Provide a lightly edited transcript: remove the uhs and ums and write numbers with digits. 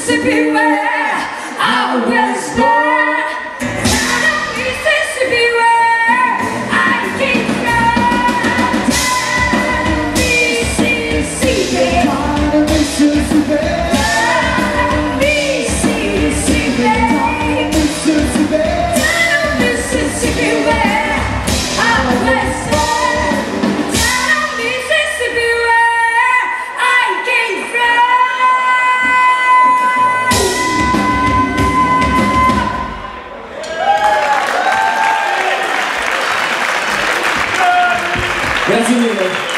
Mississippi where I was born. Down in Mississippi where I came from. Down in Mississippi. Down in Mississippi. Down in Mississippi. Down in Mississippi. Down in Mississippi where I was born. Down in Mississippi where I came from. Grazie mille.